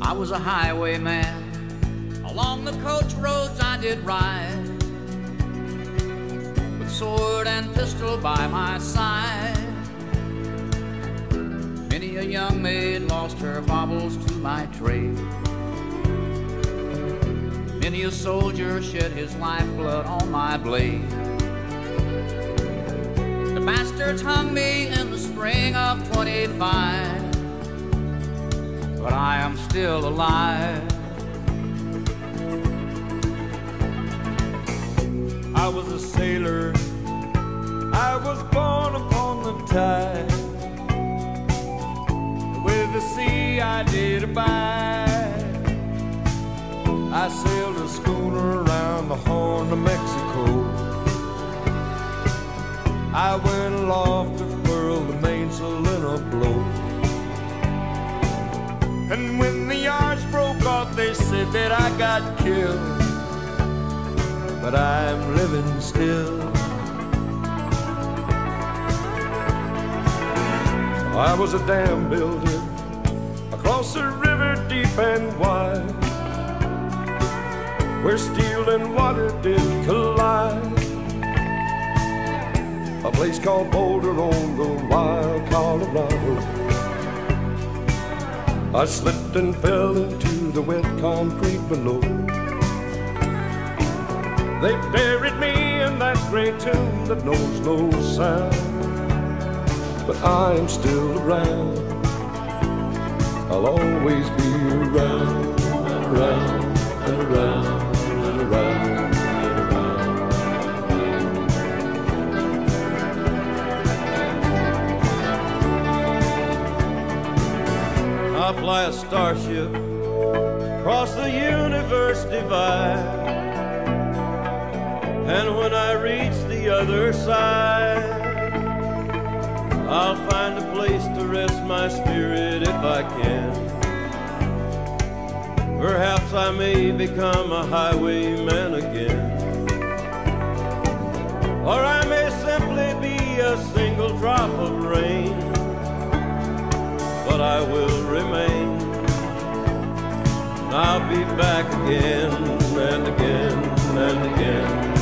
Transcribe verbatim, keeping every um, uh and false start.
I was a highwayman. Along the coach roads I did ride, with sword and pistol by my side. Many a young maid lost her baubles to my trade. Many a soldier shed his lifeblood on my blade. The bastards hung me in the spring of twenty-five, but I am still alive. I was a sailor, I was born upon the tide. With the sea I did abide. I sailed a schooner around the Horn of Mexico. I went aloft to furl the mainsail in a blow. And when the yards broke off, they said that I got killed. But I'm living still. I was a dam builder across a river deep and wide, where steel and water did collide. A place called Boulder on the wild Colorado. I slipped and fell into the wet concrete below. They buried me in that great tomb that knows no sound. But I am still around. I'll always be around, and around, and around, and around, and around. I fly a starship across the universe divide, and when I reach the other side, I'll find a place to rest my spirit if I can. Perhaps I may become a highwayman again, or I may simply be a single drop of rain. But I will remain. I'll be back again and again and again.